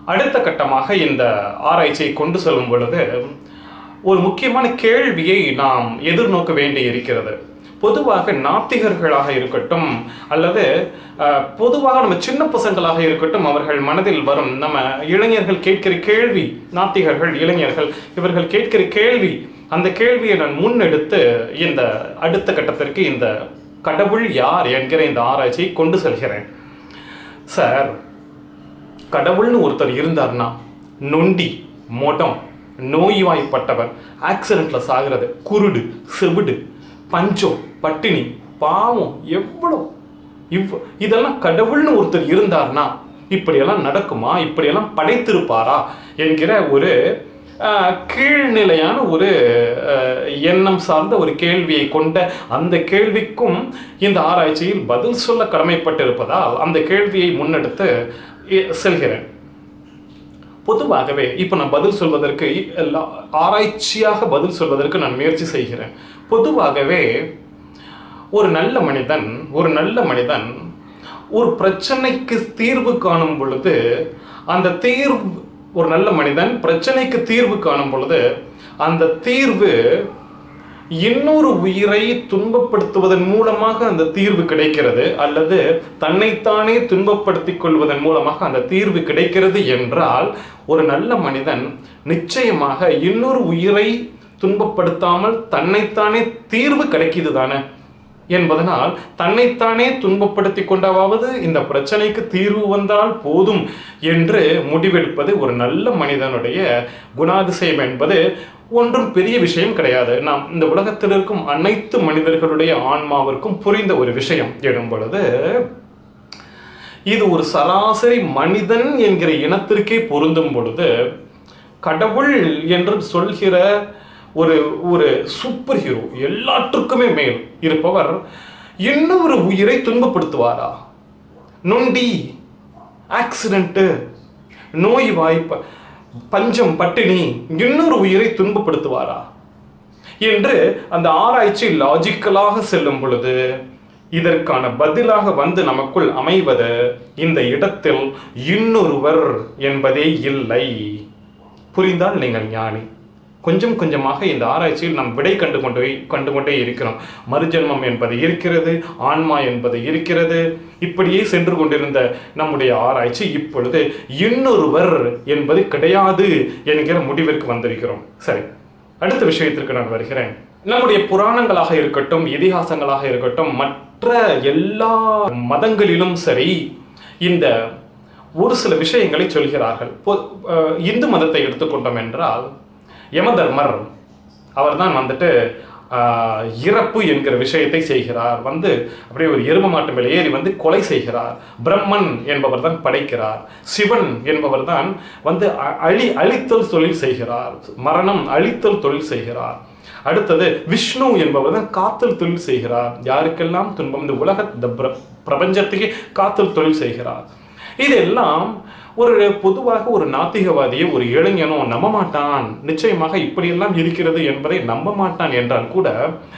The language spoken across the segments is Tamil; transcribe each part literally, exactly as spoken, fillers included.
அடுத்த கட்டமாக இந்த ஆராய்ச்சியை கொண்டு செல்லும் பொழுது ஒரு முக்கியமான கேள்வியை நாம் எதிர்நோக்க வேண்டி இருக்கிறது. பொதுவாக நாத்திகர்களாக இருக்கட்டும் அல்லது பொதுவாக நம்ம சின்ன பசங்களாக இருக்கட்டும், அவர்கள் மனதில் வரும் நம்ம இளைஞர்கள் கேட்கிற கேள்வி, நாத்திகர்கள் இளைஞர்கள் இவர்கள் கேட்கிற கேள்வி, அந்த கேள்வியை நான் முன்னெடுத்து இந்த அடுத்த கட்டத்திற்கு இந்த கடவுள் யார் என்கிற இந்த ஆராய்ச்சியை கொண்டு செல்கிறேன். சார், கடவுள்னு ஒருத்தர் இருந்தார்னா நொண்டி, மொடம், நோய்வாய்ப்பட்டவர், ஆக்சிடென்ட்ல சாகிறது, குருடு, செவிடு, பஞ்சம், பட்டினி, பாவம், எவ்வளோ இவ் இதெல்லாம் கடவுள்னு ஒருத்தர் இருந்தார்னா இப்படியெல்லாம் நடக்குமா, இப்படியெல்லாம் படைத்திருப்பாரா என்கிற ஒரு கீழ்நிலையான ஒரு எண்ணம் சார்ந்த ஒரு கேள்வியை கொண்ட அந்த கேள்விக்கும் இந்த ஆராய்ச்சியில் பதில் சொல்ல கடமைப்பட்டிருப்பதால் அந்த கேள்வியை முன்னெடுத்து செல்கிறேன். பொதுவாகவே இப்போ நான் பதில் சொல்வதற்கு ஆராய்ச்சியாக பதில் சொல்வதற்கு நான் முயற்சி செய்கிறேன். பொதுவாகவே ஒரு நல்ல மனிதன் ஒரு நல்ல மனிதன் ஒரு பிரச்சனைக்கு தீர்வு காணும் பொழுது அந்த தீர்வு ஒரு நல்ல மனிதன் பிரச்சனைக்கு தீர்வு காணும் பொழுது அந்த தீர்வு இன்னொரு உயிரை துன்பப்படுத்துவதன் மூலமாக அந்த தீர்வு கிடைக்கிறது, அல்லது தன்னைத்தானே துன்பப்படுத்திக் கொள்வதன் மூலமாக அந்த தீர்வு கிடைக்கிறது என்றால் ஒரு நல்ல மனிதன் நிச்சயமாக இன்னொரு உயிரை துன்பப்படுத்தாமல் தன்னைத்தானே தீர்வு கிடைக்கிது தானே என்பதனால் தன்னைத்தானே துன்பப்படுத்தி கொண்டாவது இந்த பிரச்சனைக்கு தீர்வு வந்தால் போதும் என்று முடிவெடுப்பது ஒரு நல்ல மனிதனுடைய குணாதிசயம் என்பது ஒன்றும் பெரிய விஷயம் கிடையாது. நாம் இந்த உலகத்தில் இருக்கும் அனைத்து மனிதர்களுடைய ஆன்மாவிற்கும் புரிந்த ஒரு விஷயம் எனும் பொழுது இது ஒரு சராசரி மனிதன் என்கிற இனத்திற்கே பொருந்தும் பொழுது கடவுள் என்று சொல்கிற ஒரு ஒரு சூப்பர் ஹீரோ, எல்லாற்றுக்குமே மேல் இருப்பவர் இன்னொரு உயிரை துன்பப்படுத்துவாரா? நொண்டி, ஆக்சிடென்ட், நோய் வாய்ப்பு, பஞ்சம், பட்டினி இன்னொரு உயிரை துன்பப்படுத்துவாரா என்று அந்த ஆராய்ச்சி லாஜிக்கலாக செல்லும் பொழுது இதற்கான பதிலாக வந்து நமக்குள் அமைவது இந்த இடத்தில் இன்னொருவர் என்பதே இல்லை. புரிந்தால் நீங்கள் ஞானி. கொஞ்சம் கொஞ்சமாக இந்த ஆராய்ச்சியில் நாம் விடை கண்டு கொண்டு கண்டு கொண்டே இருக்கிறோம். மறுஜன்மம் என்பது இருக்கிறது, ஆன்மா என்பது இருக்கிறது. இப்படியே சென்று கொண்டிருந்த நம்முடைய ஆராய்ச்சி இப்பொழுது இன்னொருவர் என்பது கிடையாது என்கிற முடிவிற்கு வந்திருக்கிறோம். சரி, அடுத்த விஷயத்திற்கு நான் வருகிறேன். நம்முடைய புராணங்களாக இருக்கட்டும், இதிகாசங்களாக இருக்கட்டும், மற்ற எல்லா மதங்களிலும் சரி இந்த ஒரு சில விஷயங்களை சொல்கிறார்கள். இந்து மதத்தை எடுத்துக்கொண்டோம் என்றால் யமதர்மர் அவர்தான் வந்துட்டு இறப்பு என்கிற விஷயத்தை செய்கிறார். வந்து அப்படியே ஒரு எரும மாட்டு மேலே ஏறி வந்து கொலை செய்கிறார். பிரம்மன் என்பவர் தான் படைக்கிறார். சிவன் என்பவர் தான் வந்து அழி அழித்தல் தொழில் செய்கிறார். மரணம் அழித்தல் தொழில் செய்கிறார். அடுத்தது விஷ்ணு என்பவர் தான் காத்தல் தொழில் செய்கிறார். யாருக்கெல்லாம் துன்பம், இந்த உலக இந்த பிரபஞ்சத்துக்கு காத்தல் தொழில் செய்கிறார். இதெல்லாம் ஒரு பொதுவாக ஒரு நாத்திகவாதியை ஒரு இளைஞனோ நம்ப மாட்டான். நிச்சயமாக இப்படியெல்லாம் இருக்கிறது என்பதை நம்ப மாட்டான் என்றால் கூட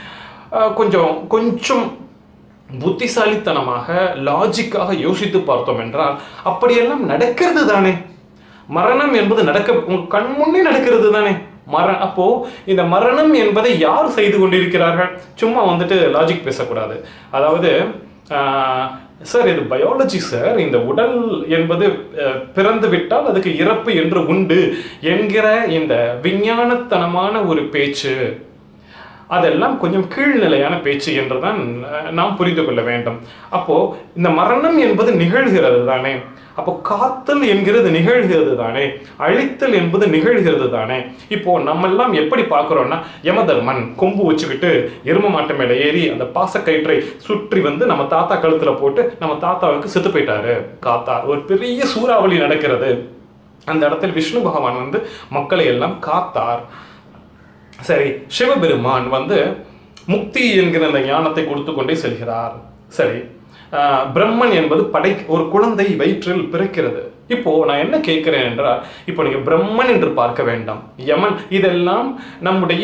கொஞ்சம் கொஞ்சம் புத்திசாலித்தனமாக லாஜிக்காக யோசித்து பார்த்தோம் என்றால் அப்படியெல்லாம் நடக்கிறது தானே. மரணம் என்பது நடக்க உங்க கண் முன்னே நடக்கிறது தானே. மர அப்போ இந்த மரணம் என்பதை யார் செய்து கொண்டிருக்கிறார்கள்? சும்மா வந்துட்டு லாஜிக் பேசக்கூடாது. அதாவது சார், இது பயாலஜி சார், இந்த உடல் என்பது பிறந்து விட்டால் அதுக்கு இறப்பு என்று உண்டு என்கிற இந்த விஞ்ஞானத்தனமான ஒரு பேச்சு, அதெல்லாம் கொஞ்சம் கீழ்நிலையான பேச்சு என்றுதான் நாம் புரிந்து கொள்ள வேண்டும். அப்போ இந்த மரணம் என்பது நிகழ்கிறது தானே, அப்போ காத்தல் என்கிறது நிகழ்கிறது தானே, அழித்தல் என்பது நிகழ்கிறது தானே. இப்போ நம்ம எல்லாம் எப்படி பார்க்கிறோம்னா, யமதர்மன் கொம்பு வச்சுக்கிட்டு எரும மாட்டு மேல ஏறி அந்த பாசக்கயிற்றை சுற்றி வந்து நம்ம தாத்தா கழுத்துல போட்டு நம்ம தாத்தாவுக்கு செத்து போயிட்டாரு. காத்தா ஒரு பெரிய சூறாவளி நடக்கிறது. அந்த இடத்துல விஷ்ணு பகவான் வந்து மக்களை எல்லாம் காத்தார். சரி, சிவபெருமான் வந்து முக்தி என்கிற அந்த ஞானத்தை கொடுத்து கொண்டே செல்கிறார். சரி, பிரம்மன் என்பது படை ஒரு குழந்தை வயிற்றில் பிறக்கிறது. இப்போ நான் என்ன கேட்கிறேன் என்றால், இப்போ நீங்க பிரம்மன் என்று பார்க்க வேண்டாம், யமன், இதெல்லாம் நம்முடைய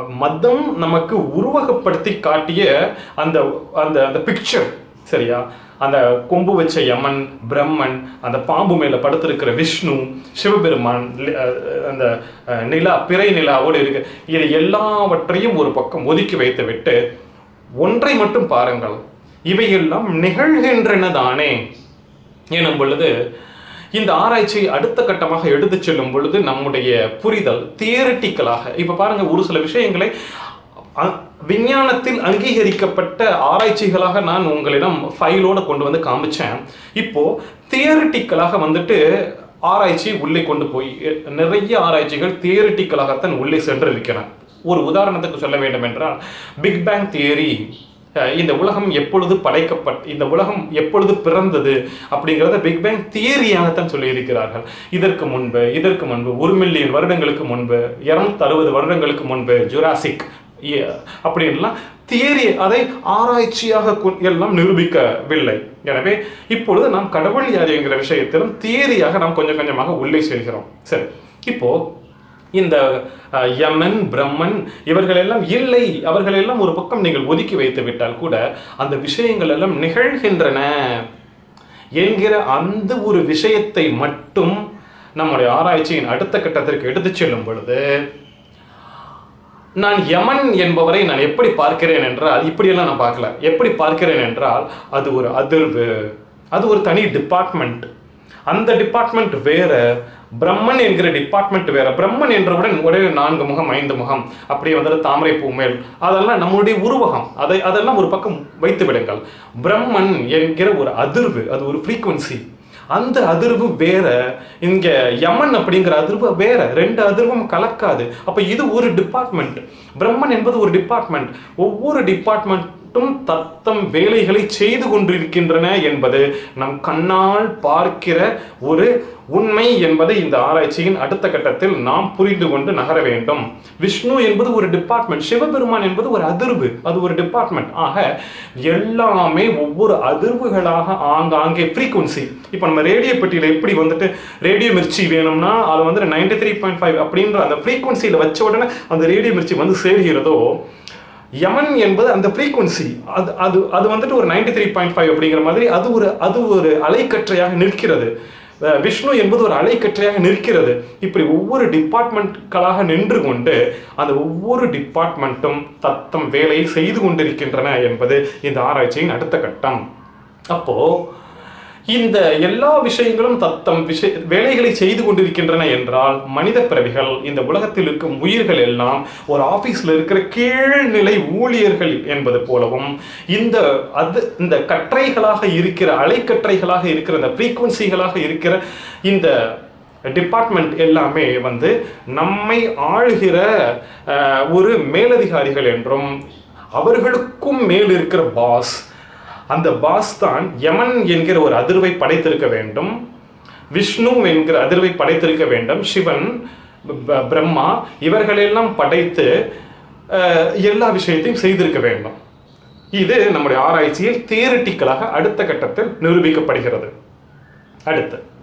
மதம் நமக்கு உருவகப்படுத்தி காட்டிய அந்த அந்த பிக்சர். சரியா? அந்த கொம்பு வச்ச யமன், பிரம்மன், அந்த பாம்பு மேல படுத்திருக்கிற விஷ்ணு, சிவபெருமான், அந்த நிலா, பிறை நிலாவோடு இருக்கு, இது எல்லாவற்றையும் ஒரு பக்கம் ஒதுக்கி வைத்து விட்டு ஒன்றை மட்டும் பாருங்கள், இவையெல்லாம் நிகழ்கின்றன தானே எனும் பொழுது இந்த ஆராய்ச்சி அடுத்த கட்டமாக எடுத்து செல்லும் பொழுது நம்முடைய புரிதல் தியரிட்டிக்கலாக, இப்ப பாருங்க, ஒரு சில விஷயங்களை விஞ்ஞானத்தில் அங்கீகரிக்கப்பட்ட ஆராய்ச்சிகளாக நான் உங்களிடம் ஃபைலோட கொண்டு வந்து காமிச்சேன். இப்போ தியரிட்டிக்கலாக வந்துட்டு ஆராய்ச்சி உள்ளே கொண்டு போய் நிறைய ஆராய்ச்சிகள் தியரிட்டிக்கலாகத்தான் உள்ளே சென்று இருக்கிறேன். ஒரு உதாரணத்துக்கு சொல்ல வேண்டும் என்றால், பிக் பேங் தியரி, இந்த உலகம் எப்பொழுது படைக்கப்பட்ட, இந்த உலகம் எப்பொழுது பிறந்தது அப்படிங்கிறத பிக் பேங் தியரியாகத்தான் சொல்லி இருக்கிறார்கள். இதற்கு முன்பு இதற்கு முன்பு ஒரு மில்லியன் வருடங்களுக்கு முன்பு, இருநூத்தி அறுபது வருடங்களுக்கு முன்பு ஜுராசிக் அப்படின்லாம் தியரி, அதை ஆராய்ச்சியாக எல்லாம் நிரூபிக்கவில்லை. எனவே இப்பொழுது நாம் கடவுள் யார் என்கிற விஷயத்திலும் தியரியாக நாம் கொஞ்சம் கொஞ்சமாக உள்ளே செல்கிறோம். சரி, இப்போ இந்த யமன், பிரம்மன் இவர்கள் எல்லாம் இல்லை, அவர்கள் எல்லாம் ஒரு பக்கம் நீங்கள் ஒதுக்கி வைத்து விட்டால் கூட அந்த விஷயங்கள் எல்லாம் நிகழ்கின்றன என்கிற அந்த ஒரு விஷயத்தை மட்டும் நம்முடைய ஆராய்ச்சியின் அடுத்த கட்டத்திற்கு எடுத்து செல்லும் பொழுது, நான் யமன் என்பவரை நான் எப்படி பார்க்கிறேன் என்றால், இப்படியெல்லாம் நான் பார்க்கல, எப்படி பார்க்கிறேன் என்றால், அது ஒரு அதிர்வு, அது ஒரு தனி டிபார்ட்மெண்ட், அந்த டிபார்ட்மெண்ட் வேற, பிரம்மன் என்கிற டிபார்ட்மெண்ட் வேற. பிரம்மன் என்றவுடன் ஒரே நான்கு முகம், ஐந்து முகம், அப்படியே வந்துட்டு தாமரை பூ மேல், அதெல்லாம் நம்மளுடைய உருவகம், அதை அதெல்லாம் ஒரு பக்கம் வைத்து விடுங்கள். பிரம்மன் என்கிற ஒரு அதிர்வு, அது ஒரு ஃப்ரீக்வன்சி, அந்த அதிர்வு வேற, இங்க யமன் அப்படிங்கிற அதிர்வு வேற, ரெண்டு அதிர்வும் கலக்காது. அப்ப இது ஒரு டிபார்ட்மெண்ட், பிரம்மன் என்பது ஒரு டிபார்ட்மெண்ட். ஒவ்வொரு டிபார்ட்மெண்ட்டும் தத்தம் வேலைகளை செய்து கொண்டிருக்கின்றன என்பது நம் கண்ணால் பார்க்கிற ஒரு உண்மை என்பதை இந்த ஆராய்ச்சியின் அடுத்த கட்டத்தில் நாம் புரிந்து கொண்டு நகர வேண்டும். விஷ்ணு என்பது ஒரு டிபார்ட்மெண்ட், சிவபெருமான் என்பது ஒரு அதிர்வு, அது ஒரு டிபார்ட்மெண்ட். ஆக எல்லாமே ஒவ்வொரு அதிர்வுகளாக ஆங்காங்கே ஃப்ரீக்வன்சி. இப்போ நம்ம ரேடியோ பெட்டியில் எப்படி வந்துட்டு ரேடியோ மிர்ச்சி வேணும்னா அது வந்துட்டு நைன்டி த்ரீ பாயிண்ட் ஃபைவ் அப்படின்ற அந்த ஃப்ரீக்வன்சியில் வச்ச உடனே அந்த ரேடியோ மிர்ச்சி வந்து சேர்கிறதோ, யமன் என்பது அந்த ஃப்ரீக்வன்சி, அது அது அது வந்துட்டு ஒரு நைன்டி த்ரீ பாயிண்ட் ஃபைவ் அப்படிங்கிற மாதிரி அது ஒரு அது ஒரு அலைக்கற்றையாக நிற்கிறது. விஷ்ணு என்பது ஒரு அலைக்கற்றையாக நிற்கிறது. இப்படி ஒவ்வொரு டிபார்ட்மெண்ட்களாக நின்று கொண்டு அந்த ஒவ்வொரு டிபார்ட்மெண்ட்டும் தத்தம் வேலையை செய்து கொண்டிருக்கின்றன என்பது இந்த ஆராய்ச்சியின் அடுத்த கட்டம். அப்போ இந்த எல்லா விஷயங்களும் தத்தம் விஷய வேலைகளை செய்து கொண்டிருக்கின்றன என்றால், மனித பிறவிகள், இந்த உலகத்தில் இருக்கும் உயிர்கள் எல்லாம் ஒரு ஆபீஸ்ல இருக்கிற கீழ்நிலை ஊழியர்கள் என்பது போலவும், இந்த அது இந்த கற்றைகளாக இருக்கிற அலைக்கற்றைகளாக இருக்கிற இந்த ஃப்ரீக்வன்சிகளாக இருக்கிற இந்த டிபார்ட்மெண்ட் எல்லாமே வந்து நம்மை ஆளுகிற ஒரு மேலதிகாரிகள் என்றும், அவர்களுக்கும் மேல் இருக்கிற பாஸ், அந்த பாஸ் தான் யமன் என்கிற ஒரு அதிர்வை படைத்திருக்க வேண்டும், விஷ்ணு என்கிற அதிர்வை படைத்திருக்க வேண்டும், சிவன், பிரம்மா இவர்களெல்லாம் படைத்து எல்லா விஷயத்தையும் செய்திருக்க வேண்டும். இது நம்முடைய ஆராய்ச்சியில் தியரிட்டிக்கலாக அடுத்த கட்டத்தில் நிரூபிக்கப்படுகிறது. அடுத்து